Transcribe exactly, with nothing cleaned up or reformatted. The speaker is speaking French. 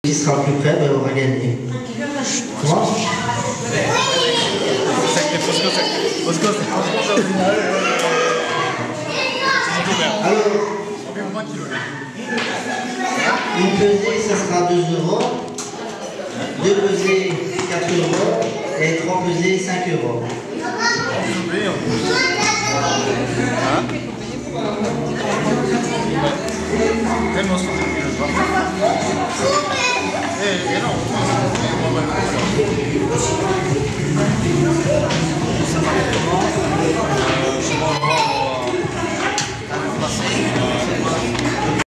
Qui sera plus près, ben, aura gagné. Comment? Alors, une pesée, ça sera deux euros. Deux pesées, quatre euros. Et trois pesées, cinq euros.